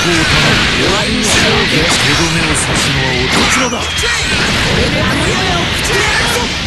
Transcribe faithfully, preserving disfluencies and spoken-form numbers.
手止めを刺すのはどちらだ。これであの夢を口にやるぞ。